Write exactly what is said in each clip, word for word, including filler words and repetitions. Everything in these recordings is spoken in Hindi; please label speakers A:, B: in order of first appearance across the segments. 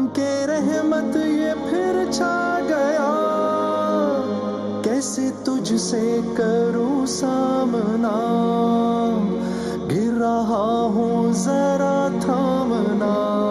A: के रहमत ये फिर छा गया, कैसे तुझसे करूं सामना, गिर रहा हूँ जरा थामना,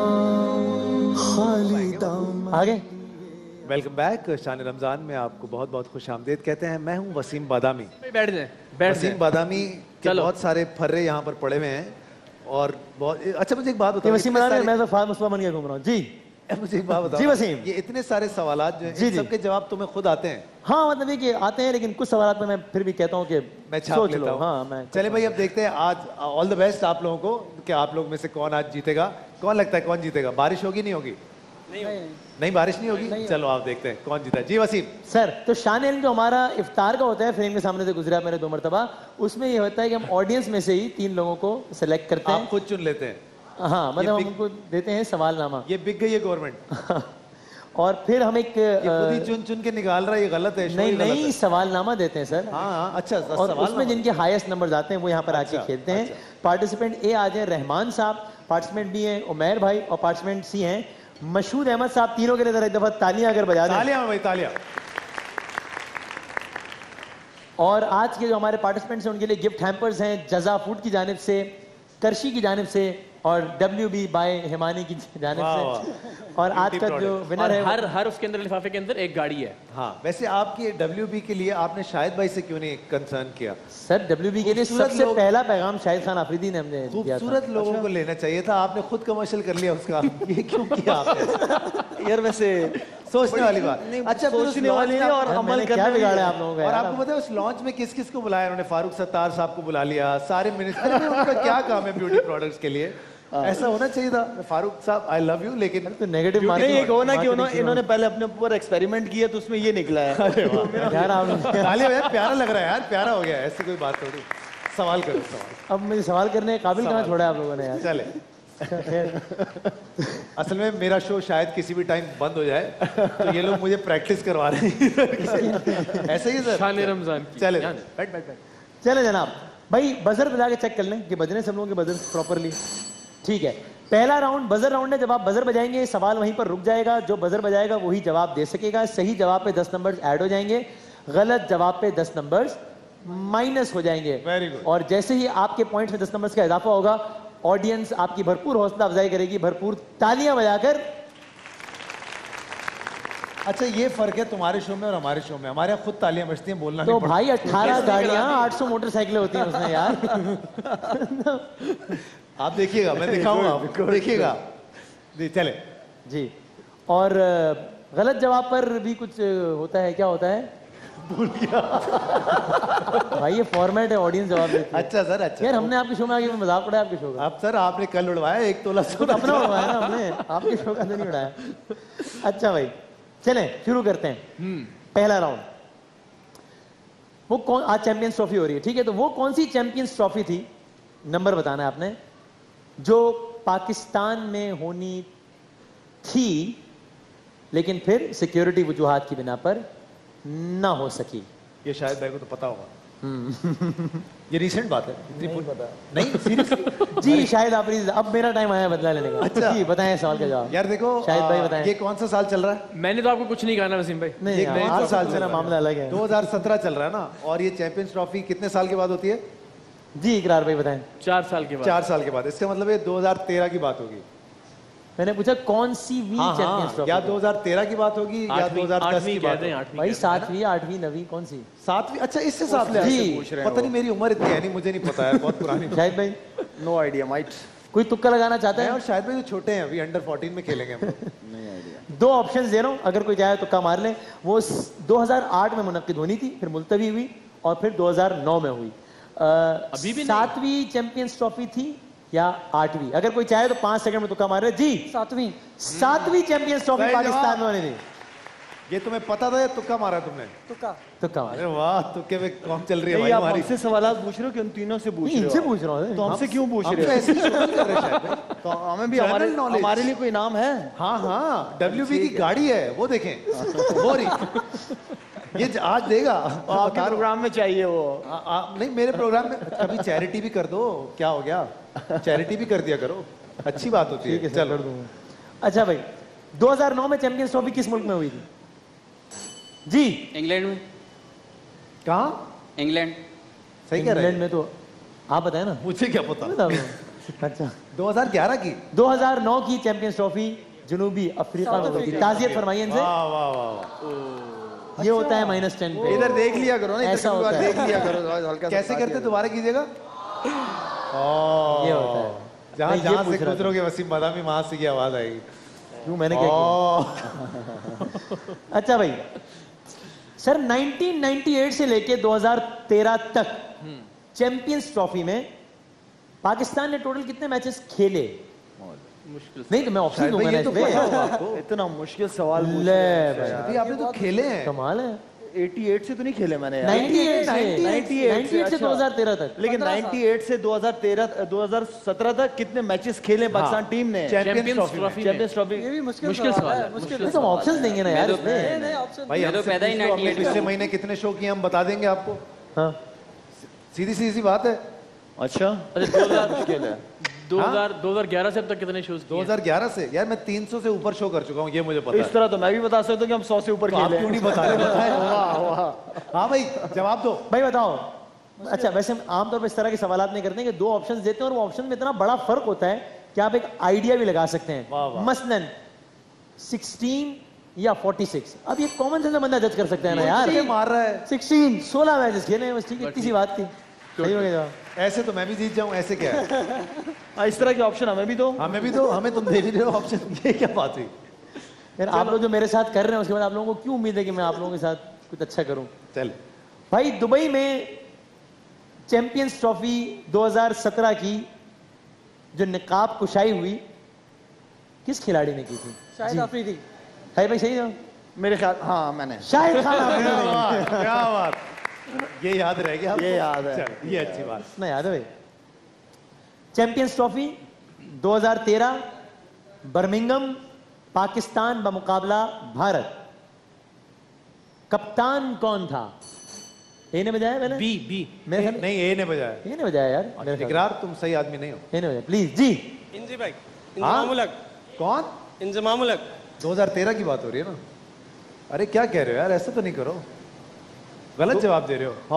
A: खाली दाम।
B: आगे
C: वेलकम बैक। शान-ए-रमजान में आपको बहुत बहुत खुश आमदीद कहते हैं। मैं हूं वसीम बादामी।
B: बैठ जाए बैठ
C: वसीम बादामी के बहुत सारे फर्रे यहाँ पर पड़े हुए हैं और बहुत अच्छा। मुझे एक बात बताओ,
B: वसीम बादामी, मैं तो फाद मुस्तफा बन के घूम रहा हूँ जी।
C: मुझे एक बात बताओ
B: जी वसीम,
C: ये इतने सारे सवालात जो हैं सबके जवाब तुम्हें खुद आते हैं?
B: हाँ मतलब ये कि आते हैं, लेकिन कुछ सवालात में मैं फिर भी कहता हूँ कि
C: मैं छाप लेता हूँ।
B: हाँ, मैं
C: चले भाई, अब देखते हैं आज। ऑल द बेस्ट आप लोगों को कि आप लोग में से कौन आज जीतेगा। कौन लगता है कौन जीतेगा? बारिश होगी नहीं होगी? नहीं, नहीं बारिश नहीं होगी। नहीं, चलो आप देखते हैं कौन जीता है। जी वसीम
B: सर, तो शान-ए-इल्म जो हमारा इफ्तार का होता है, फ्रेम के सामने से गुजरा मेरे दो मरतबा, उसमें ये होता है कि हम ऑडियंस में से ही तीन लोगों को सिलेक्ट करते हैं।
C: आप खुद चुन लेते हैं?
B: हाँ, मतलब हम उनको देते हैं सवालनामा।
C: ये बिक गई है गवर्नमेंट।
B: और फिर हम एक
C: खुद ही चुन चुन के निकाल रहा है, ये गलत है।
B: नहीं नहीं, सवालनामा देते हैं सर।
C: हाँ अच्छा।
B: और उसमें जिनके हाईएस्ट नंबर्स आते हैं वो यहाँ पर आके खेलते हैं। पार्टिसिपेंट ए आ जाए रहमान साहब, पार्टिसिपेंट बी है उमैर भाई, और पार्टिसिपेंट सी हैं मशहूद अहमद साहब। तीनों के लिए जरा एक दफा तालियां अगर बजा दें।
C: तालियां भाई, तालियां।
B: और आज के जो हमारे पार्टिसिपेंट्स हैं उनके लिए गिफ्ट हैम्पर्स हैं जजा फूड की जानिब से, करशी की जानिब से और डब्ल्यू बी बाय हिमानी की जानिब से। और आज का जो विनर है,
D: हर हर उसके अंदर लिफाफे के अंदर एक गाड़ी है।
C: हाँ, वैसे आपके डब्ल्यू बी के लिए आपने शाहिद भाई से क्यों नहीं कंसर्न किया?
B: सर डब्ल्यू बी के लिए सबसे पहला पैगाम शाहिद खान आफरीदी ने हमने दिया था।
C: खूबसूरत लोगों को लेना चाहिए था, आपने खुद कमर्शियल कर लिया उसका। ये क्यों किया आपने?
E: यार वैसे
C: सोचने वाली बात। अच्छा,
E: सोचने वाली है और अमल
B: क्या बिगाड़ा आप लोगों का?
C: और आपको पता है उस लॉन्च में किस किस को बुलाया उन्होंने? फारूक सत्तार साहब को बुला लिया, सारे मिनिस्टर। उनका क्या काम है ब्यूटी प्रोडक्ट्स के लिए? ऐसा होना चाहिए था। फारूक साहब आई लव यू, लेकिन
B: तो नेगेटिव
E: मार्किंग एक हो ना कि इन्होंने पहले अपने ऊपर एक्सपेरिमेंट किया तो उसमें ये निकला है।
B: यार
C: यार प्यारा लग रहा है यार, प्यारा हो गया। ऐसी कोई बात थोड़ी। सवाल करो सवाल।
B: अब मुझे सवाल करने के काबिल कहाँ छोड़ा आप लोगों ने यार?
C: चले असल में मेरा शो शायद किसी भी टाइम बंद हो जाए, तो ये लोग मुझे प्रैक्टिस करवा रहे हैं। ऐसे ही सर
D: शान-ए-रमजान।
C: चले बैठ बैठ बैठ
B: चले जनाब भाई, बजर बजा के चेक कर लें कि बजने सब लोगों के बजर प्रॉपरली ठीक है। पहला राउंड बजर राउंड है। जब आप बजर बजाएंगे सवाल वहीं पर रुक जाएगा। जो बजर बजाएगा वही जवाब दे सकेगा। सही जवाब पे दस नंबर्स ऐड हो जाएंगे, गलत जवाब पे दस नंबर्स माइनस हो जाएंगे।
C: Very good.
B: और जैसे ही आपके पॉइंट्स में दस नंबर्स का इजाफा होगा, ऑडियंस आपकी भरपूर हौसला अफजाई करेगी, भरपूर तालियां बजाकर।
C: अच्छा, ये फर्क है तुम्हारे शो में और हमारे शो में। हमारे यहाँ खुद तालियां बजती हैं, बोलना
B: तो
C: नहीं पड़ता।
B: भाई अठारह गाड़ियां आठ सौ मोटरसाइकिलें होती हैं उसमें यार।
C: आप देखिएगा, मैं दिखाऊंगा आपको, देखिएगा जी। चले
B: जी। और गलत जवाब पर भी कुछ होता है? क्या होता है?
C: भूल गया
B: भाई ये फॉर्मेट है, ऑडियंस जवाब देती है।
C: अच्छा सर, अच्छा
B: यार हमने आपके शो में आगे मजाक उड़ाया आपके शो का।
C: आप सर आपने कल उड़वाया एक तोला
B: खुद अपना उड़वाया ना हमने, आपके शो का तो नहीं उड़ाया। अच्छा भाई चलें शुरू करते हैं। पहला राउंड, वो कौन, आज चैंपियंस ट्रॉफी हो रही है ठीक है, तो वो कौन सी चैंपियंस ट्रॉफी थी, नंबर बताना है आपने, जो पाकिस्तान में होनी थी लेकिन फिर सिक्योरिटी वजूहात की बिना पर ना हो सकी।
C: ये शायद मेरे को तो पता होगा। ये रीसेंट बात है? नहीं पता। नहीं सीरियसली
B: जी शायद आप, अब मेरा टाइम आया बदला लेने का।
C: अच्छा
B: जी बताएं सवाल का जवाब।
C: यार देखो
B: शायद भाई बताएं,
C: ये कौन सा साल चल रहा है?
D: मैंने तो आपको कुछ नहीं कहा ना वसीम भाई।
B: नहीं यार साल चल रहा, मामला अलग है।
C: दो हज़ार सत्रह चल रहा है ना, और ये चैंपियंस ट्रॉफी कितने साल के बाद होती है?
B: जी इकरार भाई बताएं।
D: चार साल के बाद।
C: चार साल के बाद, इसका मतलब ये दो हज़ार तेरह की बात होगी।
B: मैंने पूछा कौन सी वी
C: हाँ,
B: चैंपियंस ट्रॉफी?
C: या दो हज़ार तेरह की बात होगी या दो हज़ार दस की बात होगी।
B: भाई सातवीं आठवीं नवीं कौन सी?
C: सातवीं। अच्छा इस हिसाब से पूछ रहे हैं। पता नहीं, मेरी उम्र इतनी है नहीं, मुझे नहीं पता है, बहुत पुरानी।
B: शायद भाई
E: नो आइडिया माइट।
B: कोई तुक्का लगाना चाहता है?
C: और शायद भाई तो छोटे हैं अभी, अंडर फोर्टीन में खेलेंगे हम। नहीं आइडिया।
B: दो ऑप्शंस दे रहा हूं, अगर कोई चाहे तुक्का मार ले। वो दो हज़ार आठ में मुनक्किद होनी थी, फिर मुलतवी हुई और फिर दो हज़ार नौ में हुई।
D: अभी भी
B: सातवीं चैंपियंस ट्रॉफी थी या आठवीं? अगर कोई चाहे तो पांच सेकंड में तुक्का मार रहे। जी
F: सातवीं।
B: सातवीं चैंपियंस ट्रॉफी पाकिस्तान में होनी थी।
C: ये तुम्हें पता था या तुक्का मारा तुमने?
F: तुक्का।
B: तुक्का।
C: अरे वाह, तुक्के में कौन चल रही है भाई हमारी।
E: हमसे सवाल पूछ रहे हो कि उन तीनों से पूछ रहे हो?
B: इनसे पूछ रहा हूँ।
E: तो हमसे क्यों पूछ रहे हो?
C: ऐसे ही शुरू कर रहे शायद।
E: तो हमें भी हमारे हमारे लिए कोई इनाम है?
C: हाँ हाँ, डब्ल्यू बी की गाड़ी है वो, देखें वो रही, ये आज देगा।
E: आपके प्रोग्राम में चाहिए वो?
C: आ, आ, नहीं मेरे प्रोग्राम में कभी चैरिटी भी कर दो, क्या हो गया, चैरिटी भी कर दिया करो, अच्छी बात होती है।
B: चल कर दूंगा। अच्छा भाई दो हज़ार नौ में चैंपियंस ट्रॉफी किस मुल्क में हुई थी? जी
F: इंग्लैंड में।
C: कहाँ?
F: इंग्लैंड।
C: सही कह रहे
B: इंग्लैंड में तो आप बताए ना।
C: मुझे क्या पता।
B: अच्छा
C: दो हज़ार ग्यारह की
B: दो हज़ार नौ की चैंपियंस ट्रॉफी जुनूबी अफ्रीका में हुई थी। ताज़ियत फरमाइए इनसे।
C: वाह वाह वाह।
B: ये होता है माइनस टेन पे।
E: इधर देख लिया करो ना, इधर
B: ऐसा
E: कभी
B: होता
E: बार
B: है।
E: देख लिया करो हल्का सा
C: कैसे
E: बता
C: करते?
E: दिया
C: दोबारा कीजिएगा।
B: ये होता है।
C: जहाँ
B: मैं ये
C: जहाँ
B: पूछ
C: से
B: रहा था।
C: गुजरोगे वसीम बादामी वहां से की आवाज आएगी।
B: क्यों, मैंने क्या किया? अच्छा भाई सर, नाइनटीन नाइंटी एट से लेके दो हज़ार तेरह तक चैंपियंस ट्रॉफी में पाकिस्तान ने टोटल कितने मैचेस खेले?
D: मुश्किल।
B: नहीं तो मैं ऑप्शन
C: शायद
B: दूंगा
C: भाई
B: ना
C: ये तो
B: इसमें।
C: पता होगा आपको।
E: इतना मुश्किल सवाल पूछ
B: ले
E: रहे हो
B: भाई।
E: यार।
C: अभी आपने तो खेले हैं।
B: कमाल है।
E: अठासी से तो नहीं खेले मैंने यार।
B: अट्ठानवे से
E: अट्ठानवे
B: अट्ठानवे से
E: अच्छा।
B: दो हज़ार तेरह तक।
E: लेकिन अट्ठानवे से दो हज़ार तेरह दो हज़ार सत्रह तक कितने मैचेस खेले पाकिस्तान टीम ने?
C: चैंपियंस ट्रॉफी में।
E: Champions trophy.
G: ये भी मुश्किल
D: मुश्किल
G: सवाल
D: सवाल
G: है,
D: है,
G: मुश्किल
B: नहीं तो हम ऑप्शंस देंगे ना यार
F: मैं तो-
B: इसमें।
G: नहीं नहीं ऑप्शन
C: भाई
F: मैं तो
C: हमसे
F: पैदा ही
C: पूछ लो, हमने
F: अट्ठानवे
C: पिछले महीने कितने शो किए हम बता देंगे आपको।
B: हाँ
C: सीधी सीधी सी बात है।
E: अच्छा
D: अच्छा दो हजार
E: मुश्किल है।
D: दो हजार दो हजार ग्यारह से अब तक कितने शोज
C: दो हज़ार ग्यारह से यार मैं तीन सौ से ऊपर शो कर चुका हूँ, ये मुझे पता
E: इस
C: है।
E: तरह तो मैं भी बता सकता हूँ कि हम सौ से ऊपर
C: तो आप
E: खेले
C: क्यों नहीं बता रहे? बताएं। हाँ भाई जवाब दो।
B: भाई बताओ। अच्छा वैसे हम आमतौर पर इस तरह के सवाल नहीं करते हैं कि दो ऑप्शंस देते हैं और वो ऑप्शन में इतना बड़ा फर्क होता है कि आप एक आइडिया भी लगा सकते हैं। मसलन सोलह या छियालीस। अब ये कॉमन सेंस बंदा जज कर सकता है ना यार।
C: ये मार रहा है।
B: सोलह सोलह मैचेस खेले हैं बस, ठीक है, इतनी सी बात थी। सही हो गया जवाब।
C: ऐसे तो मैं भी जीत जाऊं, ऐसे क्या है?
E: हाँ, इस तरह के ऑप्शन हमें भी दो।
C: हमें भी दो, हमें तुम दे भी रहे हो ऑप्शन। ये क्या बात हुई?
B: यार आप लोग जो मेरे साथ कर रहे हैं उसके बाद आप लोगों को क्यों उम्मीद है कि मैं आप लोगों के साथ कुछ अच्छा करूं?
C: चल
B: भाई दुबई में चैंपियंस ट्रॉफी दो हज़ार सत्रह की जो निकाब कुशाई हुई किस खिलाड़ी ने की थी?
G: शायद अफरीदी।
B: है भाई सही ना?
E: मेरे ख्याल हाँ मैंने
B: शाहिद खान अफरीदी।
C: क्या बात, ये याद रह गया आपको?
E: ये याद है।
C: चल, ये अच्छी बात।
B: ना याद है भाई। चैंपियंस ट्रॉफी दो हज़ार तेरह बर्मिंघम पाकिस्तान बमुकाबला भारत। कप्तान कौन था? ए ने बजाया मैंने?
D: बी बी
B: मेरे ख्याल
C: नहीं ए ने बजाया।
B: ए ने बजाया यार मेरे ख्याल।
C: इकरार तुम सही आदमी नहीं हो।
B: ए ने बजाया प्लीज जी।
H: इंजी भाई,
C: हाँ?
H: इंजमामुलक,
C: कौन?
H: इंजमामुलक।
C: दो हज़ार तेरह की बात हो रही है ना? अरे क्या कह रहे हो यार, ऐसा तो नहीं करो, गलत जवाब दे रहे हो।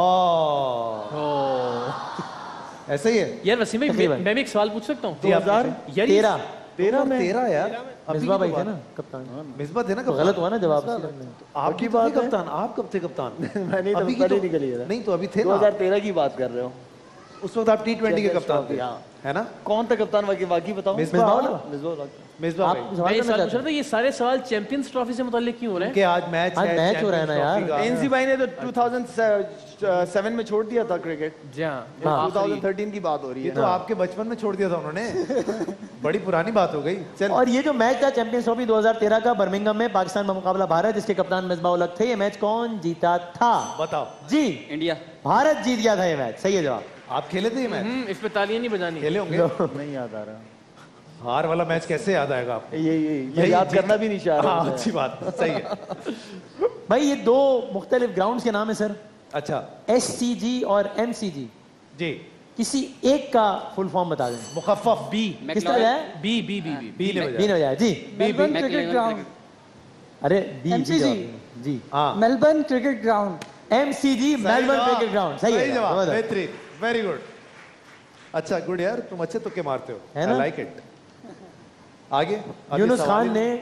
C: हाँ ऐसा ही है।
D: यार वसीम भाई
B: तकरीबन।
D: मैं मैं भी एक सवाल पूछ सकता हूँ?
C: जी, आप
D: यार ये-
B: तेरह
C: तेरह में तेरह यार अभी
B: मिसबा
C: की
B: भाई
C: तो
B: थे
C: बात-
B: ना कप्तान।
C: मिसबा थे ना
B: तो
C: कप्तान।
B: गलत हुआ ना जवाब सीधा में।
C: आपकी बात है कप्तान, आप कब थे कप्तान?
E: मैंने तो
C: अभी की
E: पहले
C: तो-
E: निकली है।
C: नहीं तो अभी थे
E: दो
C: ना,
E: हज़ार तेरह की बात कर रहे हो।
C: उस वक्त आप टी ट्वेंटी के कप्तान थे,
E: हाँ।
C: है ना?
E: कौन था कप्तान? वाकई वाकई बताओ।
C: मिसबा वाला?
E: मिसबा
C: मिसबा
B: आप
C: भाई।
B: सवाल
D: मैं ये
B: करना
D: सवाल पूछ
B: चाहते
D: रहा था, ये सारे सवाल चैंपियंस ट्रॉफी से मुताल्लिक क्यों हो रहे हैं?
C: कि आज मैच
B: आज
C: है,
B: मैच हो रहा है ना
C: चैंपियंस
B: यार।
C: ट्रॉफी का।
E: एनसी भाई ने तो दो हज़ार सात में छोड़ दिया था क्रिकेट।
D: जी हाँ
B: हाँ।
E: दो हज़ार तेरह की बात हो रही
C: ये
E: है।
C: तो आपके बचपन में छोड़ दिया था उन्होंने। बड़ी पुरानी बात हो गई। चल
B: और ये जो मैच था चैंपियंस ट्रॉफी दो हज़ार तेरह का बर्मिंघम में पाकिस्तान बमुकाबला भारत, जिसके कप्तान मिसबा उल हक थे, ये मैच कौन जीता था?
C: बताओ।
B: जी
F: इंडिया।
B: भारत जीत गया था ये मैच। सही है जवाब।
C: आप खेले थे ये मैच?
D: हम्म, इस पे तालियां नहीं बजानी।
C: खेले होंगे।
E: नहीं याद आ रहा।
C: हार वाला मैच कैसे याद आएगा आपको?
E: ये ये मैं
C: यही
E: याद
C: जीत-
E: करना भी नहीं चाह रहा
C: हाँ
E: हूँ।
C: अच्छी बात, सही है।
B: भाई ये दो मुख्तलिफ ग्राउंड्स के नाम है सर,
C: अच्छा
B: एस सी जी और एम सी जी।
C: जी,
B: किसी एक का फुल फॉर्म बता दें।
C: मुखफ्फफ बी
B: किसने बजाया?
D: B B B B
C: B ने
B: बी
C: बजाया।
B: ने बजाया जी।
G: मेलबर्न
F: मैकलेलन
G: क्रिकेट ग्राउंड।
B: अरे बी
G: एम सी जी।
B: जी जी
C: हाँ
G: Melbourne cricket ground.
B: M C G Melbourne cricket ground. सही है
C: जवाब,
B: जबरदस्त।
C: बेहतरीन, वेरी गुड। अच्छा गुड यार, तुम अच्छे तुक्के मारते हो,
B: है ना?
C: I like it. आगे आगे
B: यूनुस
C: सवाल
B: खान
C: है।
B: ने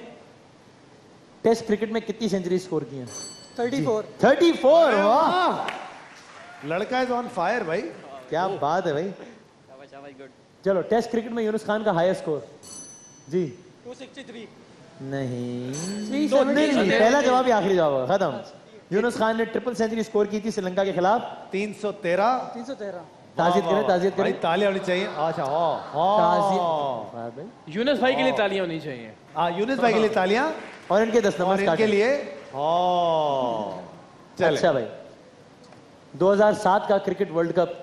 B: टेस्ट क्रिकेट में कितनी सेंचुरी स्कोर की हैं?
G: चौंतीस।
B: चौंतीस। वाह
C: लड़का इज ऑन फायर भाई।
B: क्या बात है भाई। चलो टेस्ट क्रिकेट में यूनुस खान का हाईएस्ट स्कोर जी?
G: दो सौ इकसठ।
B: नहीं
G: तीन सौ
B: तो नहीं, नहीं,
G: सत्तर।
B: पहला जवाब ही आखिरी जवाब होगा, खत्म। यूनुस खान ने ट्रिपल सेंचुरी स्कोर की थी श्रीलंका के खिलाफ।
C: तीन सौ तेरह।
G: तीन सौ तेरह।
B: ताजियत करें, ताजियत
C: भाई
B: करें।
C: तालियां होनी चाहिए। अच्छा हाँ
B: ताजियत
C: हाँ
B: भाई।
D: यूनुस भाई के लिए तालियां होनी चाहिए।
C: हाँ, यूनुस भाई के लिए तालियां
B: और इनके दस
C: और
B: नंबर
C: इनके
B: स्टार्ट।
C: लिए हाँ चले।
B: अच्छा भाई, दो हज़ार सात का क्रिकेट वर्ल्ड कप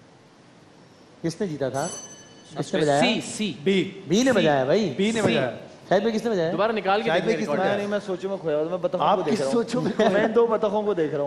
B: किसने जीता था? किसने बजाया?
D: सी सी
C: बी
B: बी ने बजाया भाई।
C: बी ने
D: सी।
C: बजाया।
B: शायद भाई किसने बजाया?
D: दोबारा निकाल के
C: शायद
D: देखिए
C: भाई किसने
D: रिकॉर्ड।
C: बजाया?
E: नहीं मैं सोचो में खोया हुआ था, मैं बतखों
C: आप
E: को देख
C: किस
E: रहा हूँ।
C: सोचो में?
E: मैं दो बतखों को देख रहा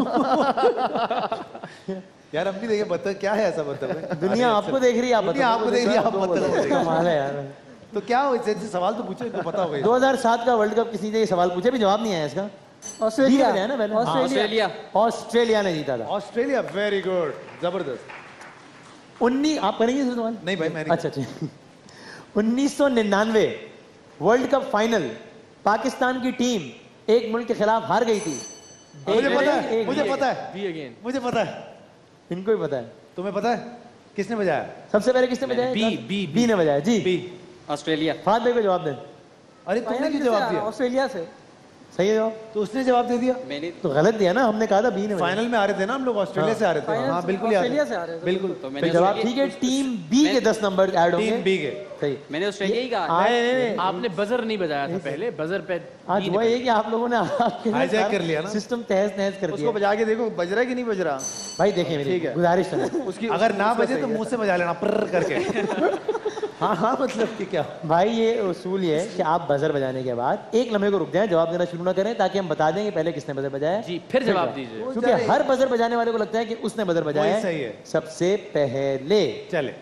E: हूँ।
C: यार हम भी देखे बतख, क्या है ऐसा बतख में?
B: दुनिया आपको देख रही है, आप
C: दुनिया
B: बताओ।
C: आपको देख रही है, आप बतख को देख रहे हो।
B: कमाल है यार।
C: तो क्या हो इससे सवाल तो पूछो, इनको पता होगा।
B: दो हज़ार सात का वर्ल्ड कप किसी ने ये सवाल पूछे भी जवाब नहीं आया इसका।
G: ऑस्ट्रेलिया
B: है ना पहले
G: ऑस्ट्रेलिया
B: ऑस्ट्रेलिया ने जीता था।
C: ऑस्ट्रेलिया, वेरी गुड, जबरदस्त।
B: उन्नीस आप करेंगे इस सवाल?
C: नहीं भाई मैं नहीं।
B: अच्छा अच्छा। उन्नीस सौ निन्यानवे वर्ल्ड कप फाइनल पाकिस्तान की टीम एक मुल्क के खिलाफ हार गई थी।
C: मुझे
B: एक-
C: पता है,
B: एक-
C: मुझे
B: एक-
C: पता है,
D: बी अगेन।
C: मुझे पता है।
B: इनको भी पता है।
C: तुम्हें पता है किसने बजाया?
B: सबसे पहले किसने बजाया?
D: बी, बी,
B: बी ने बजाया जी।
C: बी।
E: ऑस्ट्रेलिया।
B: फाद भाई को जवाब दें।
C: अरे तुमने क्यों जवाब दिया?
G: ऑस्ट्रेलिया से।
B: सही है जवाब?
C: तो उसने जवाब दे दिया।
E: मैंने
B: तो गलत दिया ना, हमने कहा था बी ने बजाया।
C: फाइनल में आ रहे थे ना हम लोग, ऑस्ट्रेलिया से आ रहे थे।
G: फाइनल
C: हाँ
G: से
C: बिल्कुल याद
G: ऑस्ट्रेलिया
C: है।
G: से आ रहे थे।
C: बिल्कुल।
E: तो
B: तो
E: मैंने
B: जवाब
E: ऑस्ट्रेलिया-
B: ठीक है, टीम बी के दस नंबर ऐड होंगे।
C: टीम बी के।
B: सही।
E: मैंने ऑस्ट्रेलिया ही कहा।
B: आज
D: आपने बजर नहीं बजाया था पहले, बजर पे
B: आज हुआ ये कि आप लोगों ने आपके लिए
C: Hijack
B: सारा
C: कर लिया ना।
B: सिस्टम तहस नहस कर
E: उसको
B: दिया।
E: बजा के देखो बज रहा है कि नहीं बज रहा।
B: भाई देखिए मेरी
E: ठीक है।
B: गुजारिश है
E: उसकी
C: अगर ना बजे तो मुंह से बजा लेना प्र करके। हाँ हाँ मतलब कि क्या
B: भाई, ये उसूल ये है कि आप बजर बजाने के बाद एक लम्हे को रुक जाएं, जवाब देना शुरू ना करें, ताकि हम बता दें कि पहले किसने बजर बजाया।
D: जी, फिर जवाब दीजिए।
B: क्योंकि हर बजर बजाने वाले को लगता है कि उसने बजर बजाया
C: वही सही है।
B: सबसे पहले।
C: चले।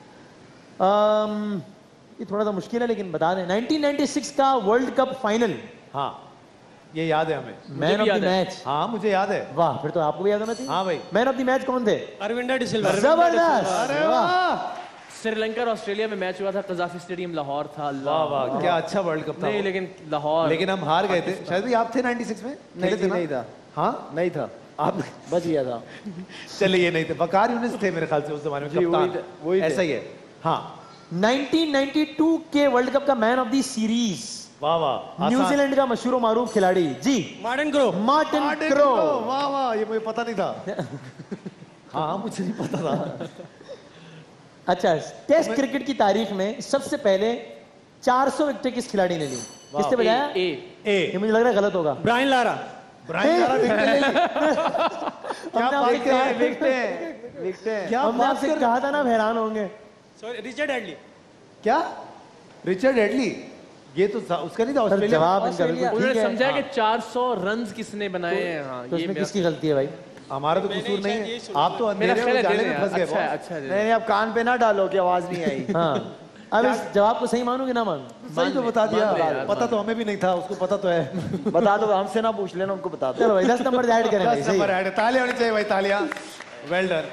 B: अम, ये थोड़ा सा मुश्किल है लेकिन बता दें। नाइनटीन नाइंटी सिक्स का वर्ल्ड कप फाइनल,
C: हाँ ये याद है हमें।
B: मैन ऑफ
D: भी
B: द
D: याद है।
B: मैच।
C: हाँ मुझे याद है।
B: वाह, फिर तो आपको भी याद होना चाहिए।
C: हाँ भाई।
B: मैन ऑफ द मैच कौन थे?
G: अरविंदा डिसिल्वा।
B: जबरदस्त।
C: अरे वाह
D: श्रीलंका और ऑस्ट्रेलिया में मैच हुआ था, कजाफी स्टेडियम लाहौर था।
C: वाह वाह, क्या अच्छा वर्ल्ड कप था
D: नहीं
C: वो।
D: लेकिन लाहौर,
C: लेकिन हम हार गए थे। शायद भी आप थे नाइंटी सिक्स में?
E: नहीं
C: खेले थे ना?
E: नहीं था।
C: हाँ
E: नहीं था,
C: आप
E: बच गया था।
C: चलिए ये नहीं थे, वकार यूनिस थे मेरे ख्याल से उस जमाने में
E: जी, वही
C: कप्तान।
E: थे, वही थे।
C: ऐसा ही है। हाँ
B: नाइनटीन नाइंटी टू के वर्ल्ड कप का मैन ऑफ द सीरीज,
C: वाह वाह।
B: न्यूजीलैंड का मशहूर मारूफ खिलाड़ी जी
G: मार्टिन क्रो।
B: मार्टिन
C: आसान।
B: क्रो।
C: वाह वाह, ये मुझे पता नहीं था। हाँ मुझे नहीं पता था।
B: अच्छा, टेस्ट क्रिकेट की तारीख में सबसे पहले चार सौ विकेटें किस खिलाड़ी ने ली? किसने बजाया?
D: ए,
C: ए
B: ये मुझे लग रहा है गलत होगा।
G: Brian Lara.
C: Brian Lara wicket ले ली। क्या
B: हमने
C: बात
B: आपसे
C: कर रहे हैं?
E: विकटे विकटे
C: क्या
B: हमने
C: बात
B: आपसे
C: कर
B: कहा था ना, आप हैरान होंगे।
G: Sorry, Richard Hadlee.
C: क्या रिचर्ड एडली? ये तो सा- उसका नहीं था
B: सर
C: ऑस्ट्रेलिया में?
B: जवाब इनका बिल्कुल
D: उन्होंने
B: ठीक है।
D: समझा कि चार सौ रन किसने बनाए हैं। हाँ,
B: तो
D: ये
B: इसमें
D: मेरा-
B: किसकी गलती है भाई?
C: हमारा तो कसूर नहीं है। आप तो
D: मेरा
C: अंधेरे
D: ख्याल
C: में
D: है
C: जाले
D: दे
C: में
D: दें
C: फंस गए
D: यार। अच्छा है,
C: बॉस।
D: अच्छा है, दे
E: नहीं
D: दें।
E: नहीं, आप कान पे ना डालो कि आवाज नहीं आई।
B: हाँ, अब इस जवाब को सही मानू कि ना मानू?
C: सही तो बता
D: मान ले यार,
C: दिया। पता
D: मान
C: तो हमें भी नहीं था, उसको पता तो है।
E: बता दो, हमसे ना पूछ लेना, उनको बता दो।
B: चलो भाई, दस नंबर ऐड करें भाई।
C: दस
B: सही
C: नंबर
B: है।
C: ऐड, तालियां होनी चाहिए भाई, तालियां। Well done.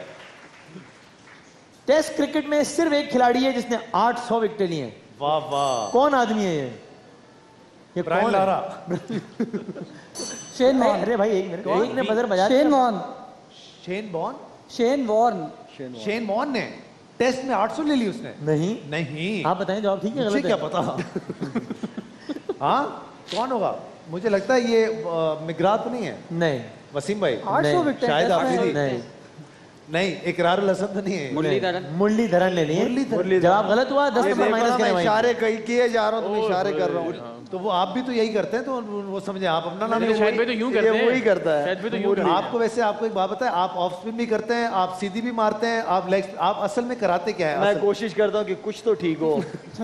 B: टेस्ट क्रिकेट में सिर्फ एक खिलाड़ी है जिसने आठ सौ विकेटें ली हैं।
C: वाह वाह।
B: कौन आदमी है ये? ये
C: ब्रायन
B: कौन है?
C: लारा।
G: शेन
B: नहीं,
G: वॉर्न।
B: अरे भाई एक मिनट, एक ने बजर बजा
G: शेन
B: दिया।
G: Warne.
C: Shane Warne.
G: Shane Warne.
C: Shane Warne ने टेस्ट में आठ सौ ले ली उसने?
B: नहीं,
C: नहीं।
B: आप बताएं जवाब ठीक है
C: मुझे
B: गलत
C: क्या
B: है?
C: पता। हाँ कौन होगा? मुझे लगता है ये अ, मिगरात तो नहीं है?
B: नहीं
C: वसीम भाई?
G: आठ सौ
B: नहीं,
G: विकेट।
C: शायद आखिरी।
B: नहीं,
C: नहीं, इकरार-उल-हसन तो नहीं है?
E: मुरलीधरन।
B: मुरलीधरन ने लिए।
C: मुरलीधरन।
B: जवाब गलत हुआ, दस
E: ये
B: नंबर
E: देखो
B: माइनस
E: ना,
B: करें
E: मैं
B: भाई।
E: इशारे कई किए जा रहा हूँ, तुम इशारे कर रहा हूँ।
C: तो वो आप भी तो यही करते हैं, तो वो समझे आप अपना नाम
D: नहीं, शायद भाई तो यूं
E: ये
D: करते हैं।
E: वही करता है।
D: शायद भाई तो यूं करते हैं।
C: आपको वैसे आपको एक बात बताए, आप ऑफ स्पिन भी करते हैं, आप सीधी भी मारते हैं, आप लेग, आप असल में कराते क्या है?
E: मैं
C: असल-
E: कोशिश करता हूँ कि कुछ तो ठीक हो।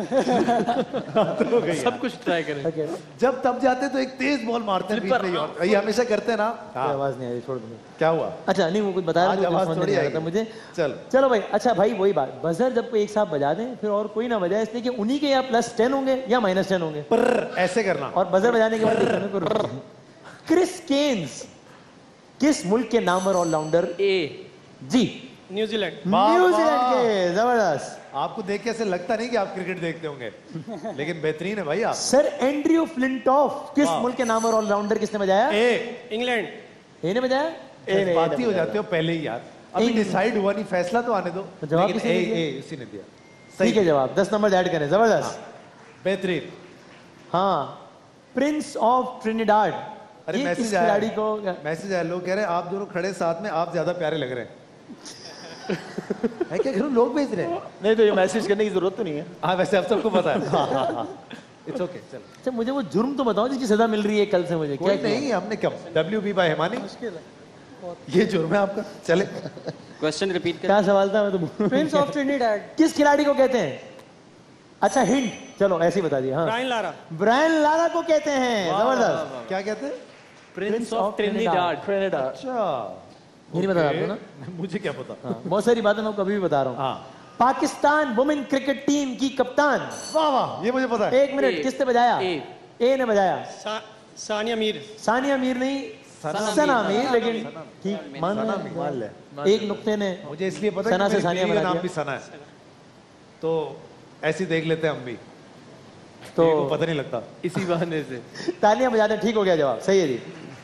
D: सब कुछ ट्राई करें।
B: Okay,
C: जब तब जाते तो एक तेज बॉल मारते हैं बीच में ही, और ये हमेशा करते हैं ना।
B: कोई आवाज नहीं आई, छोड़ दो।
C: क्या हुआ?
B: अच्छा नहीं, वो कुछ बताया
C: आज
B: तो
C: आवाज
B: समझ
C: थोड़ी
B: नहीं आ रहा
C: आएगी।
B: था मुझे।
C: चलो
B: चलो भाई, अच्छा भाई वही बात, बजर जब कोई एक साथ बजा दें फिर और कोई ना बजाए, इसलिए कि उन्हीं के या प्लस टेन होंगे या माइनस टेन होंगे।
C: पर ऐसे करना।
B: और बजर बजाने के बाद एक समय को रुक- क्रिस केन्स किस मुल्क के नामवर ऑलराउंडर?
D: ए,
B: जी
G: न्यूजीलैंड।
C: वाह,
B: न्यूजीलैंड
C: वाह।
B: के। जबरदस्त।
C: आपको देख के ऐसे लगता नहीं कि आप क्रिकेट देखते होंगे, लेकिन बेहतरीन है भाई आप।
B: सर एंड्रयू फ्लिंटॉफ किस
C: वाह।
B: मुल्क के नामवर ऑलराउंडर किसने बजाया?
C: ए
G: इंग्लैंड।
B: ए ने बजाया?
C: बाती हो जाते हो पहले ही यार, अभी
B: ए-
C: डिसाइड हुआ नहीं, फैसला तो आने दो।
B: तो जवाब
C: लेकिन
B: किसने
C: ए,
B: दिया?
C: ए, उसी ने दिया।
B: ठीक है जवाब, दस नंबर ऐड करें। जबरदस्त।
C: बेहतरीन।
B: हाँ, प्रिंस ऑफ ट्रिनिडाड।
C: अरे
B: ये किस
C: मैसेज आया,
B: खिलाड़ी को?
C: मैसेज आया, लोग कह रहे हैं आप दोनों खड़े साथ में, आप ज्यादा प्यारे लग रहे हैं। मैं क्या करूं, लोग भेज रहे हैं।
E: नहीं तो ये मैसेज करने की जरूरत तो नहीं है।
C: हाँ वैसे आप सबको पता है। हाँ हाँ हाँ, इट्स ओके। चलो
B: अच्छा मुझे वो जुर्म तो बताओ जिसकी सजा मिल रही है कल से मुझे।
C: कोई
B: क्या
C: नहीं, हमने कब डब्ल्यू बी बाय हिमानी, ये जुर्म है आपका। चले
E: क्वेश्चन रिपीट कर।
B: क्या सवाल था? मैं तो
G: प्रिंस ऑफ ट्रिनिडाड।
B: किस खिलाड़ी को कहते हैं? अच्छा हिंट, चलो ऐसे ही बता दिया। हाँ,
G: ब्रायन लारा।
B: ब्रायन लारा को कहते हैं। जबरदस्त।
C: क्या कहते हैं?
D: Prince of Trinidad.
C: अच्छा
B: ये नहीं बता
C: ओके।
B: आपको ना?
C: मुझे क्या पता।
B: हाँ, बहुत सारी बातें मैं कभी भी बता रहा हूँ।
C: हाँ
B: पाकिस्तान वुमेन क्रिकेट टीम की कप्तान।
C: वाह वाह, ये मुझे पता है।
B: एक मिनट, किसने बजाया?
D: ए।
B: ए ने बजाया।
G: सानिया मीर।
B: सानिया मीर नहीं, सना मीर, लेकिन ठीक मान
C: मान ले।
B: एक नुक्ते ने
C: मुझे इसलिए पता
B: सना
C: है
B: से
C: कि
B: सानिया
C: मेरी बीवी का
B: बना
C: नाम भी
B: दिया।
C: सना है, तो ऐसे ही देख लेते हैं हम भी,
B: तो
C: मेरे को पता नहीं लगता।
D: इसी बहाने से
B: तालियां बजाते। ठीक हो गया जवाब, सही है जी।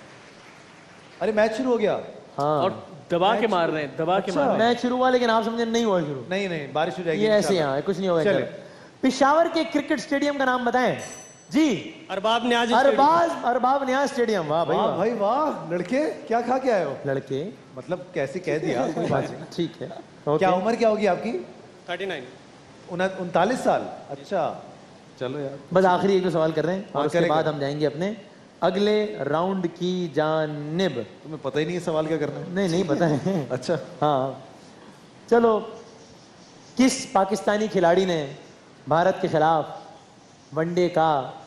C: अरे मैच शुरू हो गया।
B: हाँ,
D: और दबा के मार रहे हैं, दबा के मार रहे हैं।
B: मैच शुरू हुआ लेकिन आप समझे नहीं हुआ शुरू।
C: नहीं नहीं, बारिश हो जाएगी
B: ये ऐसे
C: इंशाल्लाह।
B: यहाँ कुछ नहीं होगा।
C: चले।
B: चलो, पेशावर के क्रिकेट स्टेडियम का नाम बताएं जी।
G: अरबाब न्याज।
B: अरबाज अरबाब न्याज स्टेडियम। वाह भाई
C: वाह
B: वाह।
C: भाई वाह, लड़के क्या खा के आए हो?
B: लड़के
C: मतलब कैसे कह दिया, कोई बात नहीं।
B: ठीक है।
C: क्या उम्र क्या होगी आपकी?
G: Thirty nine.
C: उनतालीस साल। अच्छा चलो यार,
B: बस आखिरी एक दो सवाल कर रहे हैं और
C: हाँ,
B: उसके
C: करें,
B: बाद
C: करें।
B: हम जाएंगे अपने अगले राउंड की जानिब।
C: तुम्हें पता ही नहीं है सवाल क्या करना है?
B: नहीं नहीं पता है।
C: अच्छा,
B: हाँ चलो, किस पाकिस्तानी खिलाड़ी ने भारत के खिलाफ वनडे का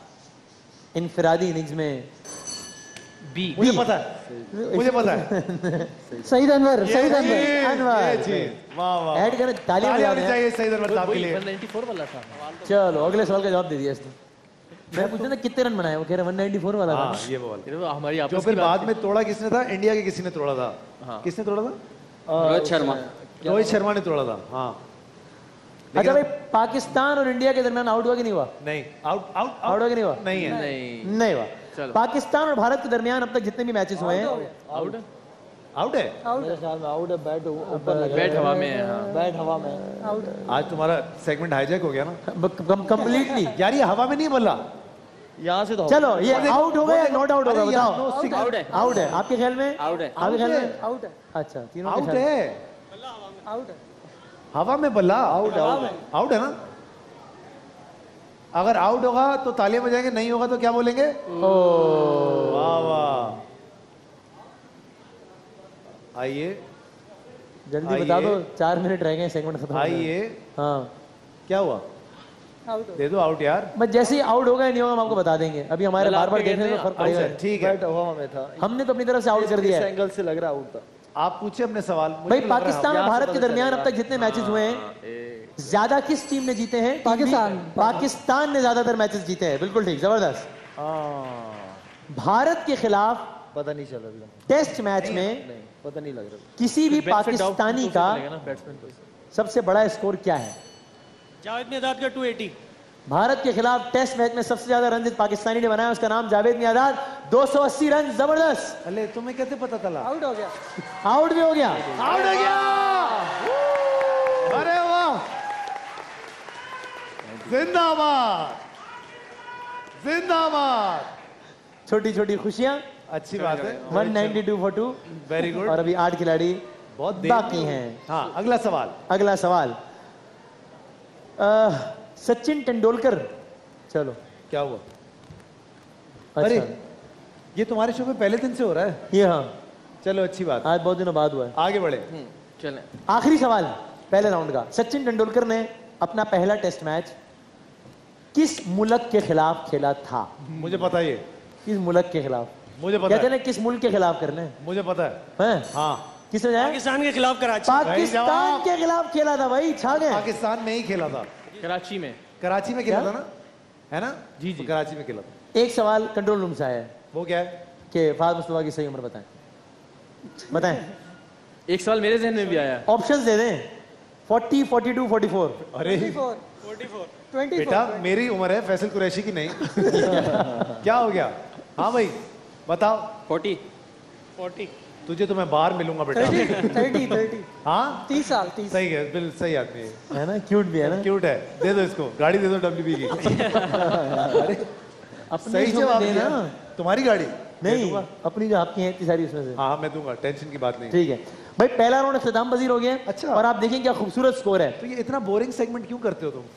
B: इनफरादी इनिंग्स में
D: बी।
C: मुझे पता है, मुझे पता है।
G: सईद अनवर। सईद
C: ये
G: अनवर।
B: अनवर।
C: ये चीज, वाह वाह,
B: ऐड करें, तालियां
C: तालियां
B: बजा
C: होनी
B: दें।
C: चाहिए सईद अनवर साहब के
D: वही
C: लिए।
D: वन नाइंटी फोर वाला था।
B: चलो, अगले सवाल का जवाब दे दिया इसने। मैं पूछा था कितने रन बनाए, वो कह रहे वन नाइंटी फोर वाला
C: हाँ,
B: था।
C: ये वो वाला।
D: ये तो हमारी
C: जो
D: आपस
C: फिर
D: की
C: बाद
D: बात
C: में तोड़ा किसने था? इंडिया के किसी ने तोड़ा था।
D: हाँ।
C: किसने तोड़ा था?
E: रोहित शर्मा।
C: रोहित शर्मा ने तोड़ा था। हाँ,
B: अच्छा भाई, पाकिस्तान और इंडिया के दरमियान आउट हुआ कि नहीं हुआ?
C: नहीं, आउट आउट
B: आउट हुआ कि नहीं हुआ?
C: नहीं है।
D: नहीं
B: नहीं हुआ।
D: चलो।
B: पाकिस्तान और भारत के दरमियान अब तक जितने भी मैचेस हुए हैं,
D: आउट
C: आउट है।
E: मेरे ख्याल में आउट है। बैट ऊपर लगा है।
D: बैट हवा में है। हाँ।
E: बैट हवा में है।
C: आज तुम्हारा सेगमेंट हाईजैक हो गया ना
B: कंप्लीटली।
C: यार, ये हवा में नहीं बोला।
E: यहाँ से तो
B: चलो, ये आउट हो गया या नॉट आउट होगा?
C: अरे यार,
B: बताओ।
C: no,
D: आउट है।
B: आउट है आपके ख्याल में?
E: आउट है।
B: आपके ख्याल में?
G: आउट है।
B: अच्छा, तीनों के
C: आउट
B: ख्याल में।
C: है।
G: आउट है।
C: हवा में बल्ला आउट है। आउट है ना? अगर आउट होगा तो तालियां बजाएंगे, नहीं होगा तो क्या बोलेंगे?
B: ओ,
C: वाह वाह। आइए
B: जल्दी
C: आइए।
B: बता दो, चार मिनट रह गए, सेगमेंट खत्म हो गया।
C: आइए,
B: हाँ,
C: क्या हुआ?
G: आउट
C: दे दो आउट यार।
B: बस जैसे ही आउट होगा नहीं होगा हम आपको बता देंगे। अभी हमारे
D: मतलब
B: बार बार
D: आपके
B: देखने में
D: कहते
B: फर्क
C: आउट
B: पड़ेगा।
C: है, ठीक है।
E: बैट हवा में था।
B: हमने तो अपनी तरफ से आउट कर दिया
E: इस
B: है।
E: एंगल से लग रहा आउट था।
C: आप पूछे अपने सवाल। मुझे
B: भाई,
C: तो लग रहा है
B: पाकिस्तान और
E: यहाँ से
B: भारत के
E: पता
B: दरमियान अब
E: चलेगा।
B: तक जितने मैचेस हुए हैं, ज्यादा किस टीम ने जीते हैं?
G: पाकिस्तान।
B: पाकिस्तान ने ज्यादातर मैचेस जीते हैं। बिल्कुल ठीक, जबरदस्त।
E: हाँ,
B: भारत के खिलाफ
E: पता नहीं चल रहा।
B: टेस्ट मैच में
E: नहीं, पता नहीं लग रहा।
B: किसी भी पाकिस्तानी का
D: बैट्समैन को
B: सबसे बड़ा स्कोर क्या है?
G: जावेद मियादाद का टू एटी।
B: भारत के खिलाफ टेस्ट मैच में सबसे ज्यादा रन जिस पाकिस्तानी ने बनाया उसका नाम जावेद मियादाद, दो सौ अस्सी रन। जबरदस्त।
C: अरे तुम्हें कैसे पता चला?
G: आउट हो गया।
B: आउट भी हो गया।
C: आउट हो गया। अरे वाह, जिंदाबाद जिंदाबाद।
B: छोटी छोटी खुशियां।
C: अच्छी बात है।
B: One ninety two for two.
C: Very good.
B: और अभी आठ खिलाड़ी
C: बहुत देर
B: बाकी हैं।
C: हाँ, अगला सवाल।
B: अगला सवाल, अह, सचिन तेंदुलकर। चलो,
C: क्या हुआ?
B: अच्छा,
C: अरे, ये तुम्हारे शो पे पहले दिन से हो रहा है?
B: ये हाँ,
C: चलो अच्छी बात।
B: आज बहुत दिनों बाद हुआ है।
C: आगे बढ़े।
D: चलें।
B: आखिरी सवाल पहले राउंड का। सचिन तेंदुलकर ने अपना पहला टेस्ट मैच किस मुल्क के खिलाफ खेला था?
C: मुझे पता है ये।
B: किस मुल्क के खिलाफ?
C: मुझे पता
B: कहते
C: है।
B: हैं किस मुल्क के खिलाफ करने हैं?
C: मुझे पता है।
B: हैं?
C: हाँ,
B: किसने जाया?
G: पाकिस्तान के खिलाफ कराची।
B: पाकिस्तान
C: जवाब।
B: के खिलाफ खेला था भाई, छा गए।
C: पाकिस्तान में ही खेला था।
D: कराची में।
C: कराची में खेला
B: क्या?
C: था ना, है ना?
D: जी, जी।
C: तो कराची में खेला था।
B: एक सवाल कंट्रोल रूम से आया है
C: वो क्या है?
B: कि फाद मुस्तफा की सही उम्र बताएं। बताएं।
D: एक सवाल मेरे जहन में भी आया।
B: ऑप्शंस दे दें। Forty, forty two, forty four.
C: अरे
G: ट्वेंटी
C: बेटा, मेरी उम्र है, फैसल कुरैशी की नहीं। क्या हो गया? हाँ भाई बताओ।
D: फोर्टी।
G: फोर्टी।
C: तुझे तो मैं बाहर मिलूंगा बेटा।
G: Thirty thirty.
C: हाँ,
G: तीस साल। तीस।
C: सही है, बिल्कुल सही आदमी है।
B: है ना, क्यूट भी है ना।
C: क्यूट है। दे दो इसको, गाड़ी दे दो डब्ल्यूबी की। अरे
B: अपने
C: सही
B: शो में
C: जवाब
B: देना।
C: दिया। तुम्हारी गाड़ी
B: नहीं, अपनी जो आपकी है इतनी सारी उसमें से।
C: हाँ, मैं दूंगा, टेंशन की बात नहीं।
B: ठीक है भाई, पहला राउंड इख्तिताम पजीर हो गया।
C: अच्छा।
B: और आप देखें क्या खूबसूरत स्कोर है।
C: तो ये इतना बोरिंग सेगमेंट क्यों करते हो तुम?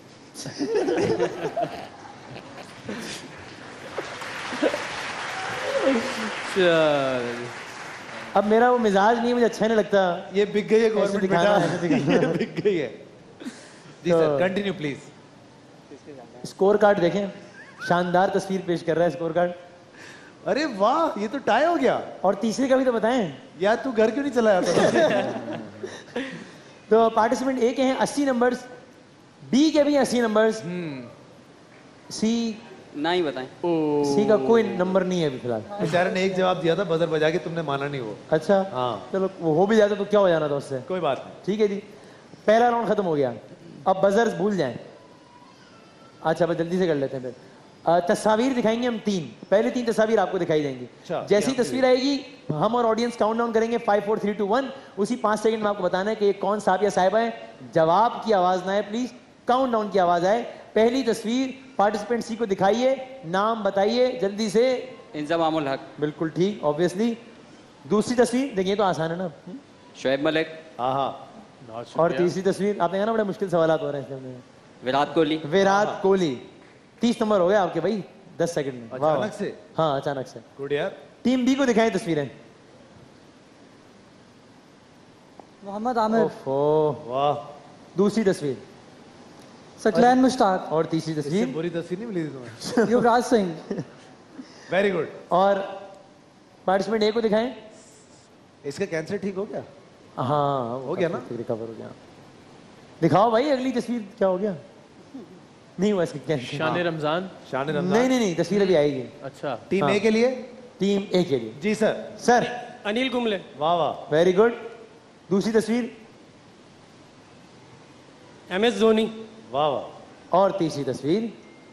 B: अब मेरा वो मिजाज नहीं, मुझे अच्छा नहीं लगता।
C: ये बिक गई है
B: ऐसे
C: गवर्नमेंट
B: दिखाना,
C: बेटा।
B: ऐसे दिखाना।
C: ये बिक गई है। जी
B: तो-
C: sir, continue please.
B: Score card देखें, शानदार तस्वीर पेश कर रहा है स्कोर कार्ड।
C: अरे वाह, ये तो टाई हो गया।
B: और तीसरे का भी तो बताएं।
C: यार तू घर क्यों नहीं चला जाता?
B: तो पार्टिसिपेंट ए के हैं अस्सी नंबर्स, बी के भी अस्सी नंबर्स, सी
F: नहीं बताएं।
B: सी का कोई नंबर नहीं है अभी फिलहाल।
C: बेचारे ने एक जवाब दिया था बजर बजा के, तुमने माना नहीं वो।
B: अच्छा
C: हाँ
B: चलो, वो हो भी जाता तो क्या हो जाना था उससे।
C: कोई बात नहीं,
B: ठीक है जी, पहला राउंड खत्म हो गया। अब बजर्स भूल जाएं। अच्छा बस जल्दी से कर लेते हैं फिर। अ, तस्वीर दिखाएंगे हम तीन, पहले तीन तस्वीर आपको दिखाई देंगी।
C: अच्छा,
B: जैसी तस्वीर आएगी हम और ऑडियंस काउंट डाउन करेंगे five four three two one. उसी पांच सेकंड में आपको बताना है कि ये कौन साहब या साहिबा है। जवाब की आवाज ना है प्लीज, काउंट डाउन की आवाज आए। पहली तस्वीर पार्टिसिपेंट सी को दिखाइए, नाम बताइए जल्दी से।
F: इंजमामुल हक।
B: बिल्कुल ठीक, ऑब्वियसली। दूसरी तस्वीर देखिए तो आसान है ना,
F: शोएब मलिक।
C: हाँ हाँ।
B: और तीसरी तस्वीर आपने कहा ना बड़े मुश्किल सवाल हो रहे हैं।
F: विराट कोहली।
B: विराट कोहली। तीस नंबर हो गए आपके भाई दस सेकंड में।
C: अचानक से?
B: हाँ अचानक से।
C: गुड यार।
B: टीम बी को दिखाएं तस्वीरें।
G: मोहम्मद आमिर।
B: ओफो,
C: वाह।
B: दूसरी तस्वीर
G: सकलैन मुश्ताक।
B: और तीसरी
C: इससे
B: तस्वीर
C: बुरी तस्वीर नहीं मिली थी तुम्हें।
G: युवराज सिंह।
C: Very good.
B: और पार्टिसिपेंट ए को दिखाएं।
C: इसका कैंसर ठीक हो गया?
B: हाँ
C: हो गया ना?
B: रिकवर हो गया। दिखाओ भाई अगली तस्वीर, क्या हो गया? नहीं हुआ इसका कैंसर।
D: शान-ए-रमजान।
C: शान-ए-रमजान।
B: नहीं नहीं नहीं, तस्वीर अभी आएगी।
D: अच्छा,
C: टीम
B: हाँ।
C: ए के लिए?
B: टीम ए के लिए
C: जी सर।
B: सर।
G: अनिल कुंबले।
C: वाह वाह,
B: वेरी गुड। दूसरी तस्वीर।
G: M S Dhoni.
C: वाह वाह।
B: और तीसरी तस्वीर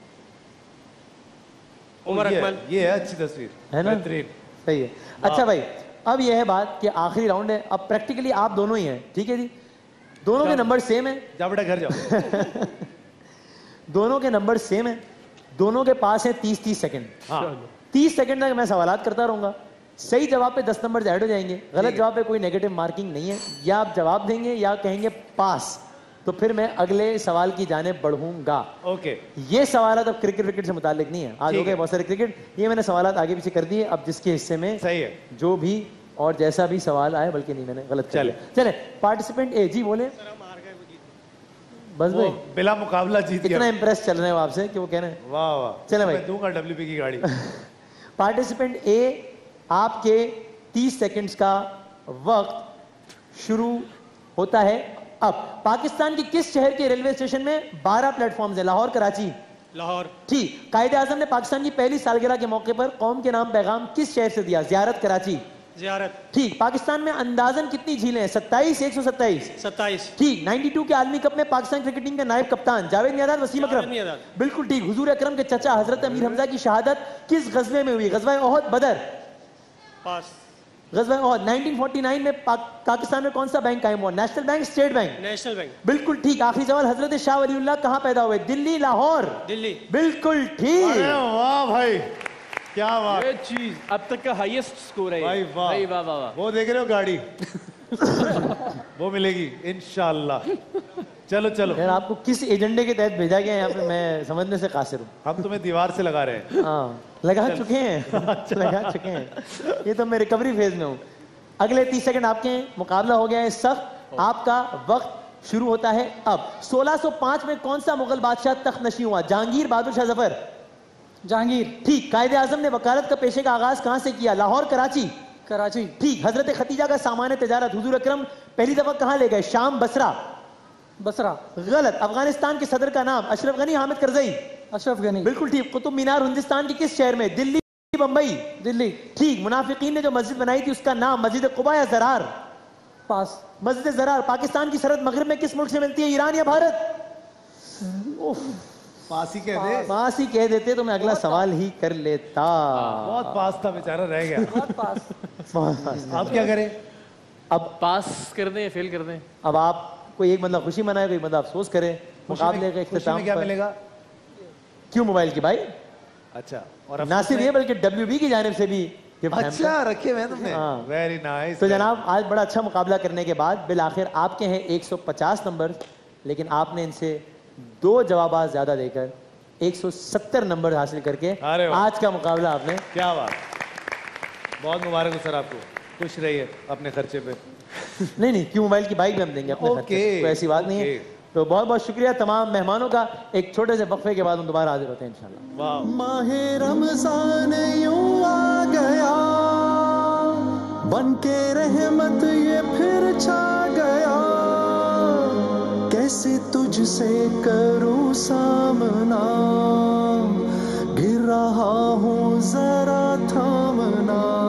G: उमर
C: ये-
G: अकमल।
C: ये है अच्छी तस्वीर,
B: है ना?
C: बेहतरीन।
B: सही है। अच्छा भाई, अब यह है बात कि आखिरी राउंड है। अब प्रैक्टिकली आप दोनों ही हैं, ठीक है जी? दोनों के नंबर सेम है।
C: जा बेटा घर जाओ।
B: दोनों के नंबर सेम है। दोनों के पास है तीस तीस सेकंड।
C: हाँ।
B: तीस सेकंड तक मैं सवालात करता रहूंगा। सही जवाब पे दस नंबर ऐड हो जाएंगे, गलत जवाब पे कोई नेगेटिव मार्किंग नहीं है। या आप जवाब देंगे या कहेंगे पास, तो फिर मैं अगले सवाल की जानिब बढ़ूंगा।
C: ओके।
B: ये सवालात अब क्रिकेट विकेट से मुतालिक नहीं है। आज हो गए बहुत सारे क्रिकेट, ये मैंने सवालात आगे पीछे कर दिए। अब जिसके हिस्से में
C: सही है,
B: जो भी और जैसा भी सवाल आए, बल्कि नहीं मैंने गलत
C: चले
B: चले। पार्टिसिपेंट ए जी बोले। बस
C: वो
B: भाई
C: बिला मुकाबला जीत
B: इतना
C: गया।
B: इम्प्रेस चल रहे हो आपसे कि वो कह रहे हैं।
C: वाह वाह।
B: चले भाई।
C: मैं दूंगा डब्ल्यूपी की गाड़ी।
B: पार्टिसिपेंट ए, आपके तीस सेकंड्स का वक्त शुरू होता है अब। पाकिस्तान के किस शहर के रेलवे स्टेशन में बारह प्लेटफॉर्म्स हैं? लाहौर, कराची?
G: लाहौर।
B: ठीक। कायदे आजम ने पाकिस्तान की पहली सालगिरह के मौके पर कौम के नाम पैगाम किस शहर से दिया? जियारत, कराची?
G: जियारत।
B: ठीक। पाकिस्तान में अंदाजन कितनी झीलें हैं? सत्ताईस, एक सौ सत्ताईस?
G: सत्ताईस।
B: ठीक। बानवे के आलमी कप में पाकिस्तान क्रिकेट टीम के नायब कप्तान? जावेद मियादाद, वसीम अकरम?
G: मियादाद।
B: बिल्कुल ठीक। हुजूर अकरम के चचा हजरत अमीर हमजा की शहादत किस गजवे में हुई? गजवा ओहद, बदर?
G: पास।
B: गजवा ओहद। उन्नीस सौ उनचास में पाक, पाकिस्तान में कौन सा बैंक कायम हुआ? National bank, state bank?
G: National bank.
B: बिल्कुल ठीक। आखिरी सवाल, हजरत शाह वलीउल्लाह कहां पैदा हुए? दिल्ली, लाहौर?
G: दिल्ली।
B: बिल्कुल ठीक।
C: अरे वाह भाई, क्या बात।
D: ये चीज अब तक का हाईएस्ट स्कोर है ये।
C: भाई वाह।
D: भाई वाह वाह वाह।
C: वो देख रहे हो गाड़ी? वो मिलेगी इंशाल्लाह। चलो चलो,
B: यार आपको किस एजेंडे के तहत भेजा गया है यहाँ पे, मैं समझने से कासिर हूँ।
C: हम तुम्हें दीवार से लगा रहे हैं।
B: हाँ लगा चुके हैं। लगा चुके हैं। ये तो मैं रिकवरी फेज में हूँ। अगले तीस सेकंड आपके हैं। मुकाबला हो गया है सख्त। आपका वक्त शुरू होता है अब। सोलह सौ पाँच में कौन सा मुगल बादशाह तख्त नशी हुआ? जहांगीर, बहादुर शाह जफर?
G: जहांगीर।
B: ठीक। कायदे आजम ने वकालत का पेशे का आगाज कहां से किया? लाहौर, कराची?
G: कराची।
B: ठीक। हजरत खतीजा का सामान तजारत हुजूर अकरम पहली दफा कहां ले गए? शाम, बसरा?
G: बसरा।
B: गलत। अफगानिस्तान के सदर का नाम? अशरफ गनी, हामिद करजई?
G: अशरफ गनी।
B: बिल्कुल ठीक। कुतुब मीनार हिंदुस्तान के किस शहर में? दिल्ली, बंबई?
G: दिल्ली।
B: ठीक। मुनाफिकीन ने जो मस्जिद बनाई थी उसका नाम? मस्जिद कुबा या जरार?
G: पास।
B: मस्जिद जरार। पाकिस्तान की सरहद मगरिब में किस मुल्क से मिलती है? ईरान या भारत? उफ,
C: पास ही कह दे।
B: पास ही कह देते तो मैं अगला सवाल ही कर लेता।
C: बहुत पास था, बेचारा रह गया।
G: बहुत पास।
B: बहुत पास।
C: अब क्या करें?
B: अब
D: पास कर दें, फेल कर दें?
B: अब आप कोई एक बंदा खुशी मनाए, कोई बंदा अफसोस करे। मुकाबले का
C: खुशी में
B: इख्तिताम
C: क्या
B: पर-
C: मिलेगा?
B: क्यों मोबाइल की भाई?
C: अच्छा। और
B: ना सिर्फ ये बल्कि डब्ल्यूबी की जानिब से भी गिफ्ट हैम्पर।
C: अच्छा रखे हुए हैं तुमने।
B: हाँ।
C: Very nice.
B: तो जनाब आज बड़ा अच्छा मुकाबला करने के बाद बिल आखिर आपके हैं एक सौ पचास नंबर, लेकिन आपने इनसे दो जवाब ज्यादा देकर एक सौ सत्तर नंबर हासिल करके
C: अरे वाह।
B: आज का मुकाबला आपने।
C: क्या बात, बहुत मुबारक हो सर आपको। खुश रहिए अपने खर्चे पे।
B: नहीं नहीं, क्यों मोबाइल की बाइक भी हम देंगे अपने खर्चे पे,
C: ओके,
B: कोई ऐसी बात नहीं है।
C: ओके।
B: तो बहुत बहुत शुक्रिया तमाम मेहमानों का। एक छोटे से वक्फे के बाद हम दोबारा हाजिर होते हैं इंशाल्लाह।
C: वाह।
A: माहे रमजान यूं आ गया, बन के रहमत ये फिर छा गया। कैसे तुझसे करूं सामना, गिर रहा हूँ जरा थामना।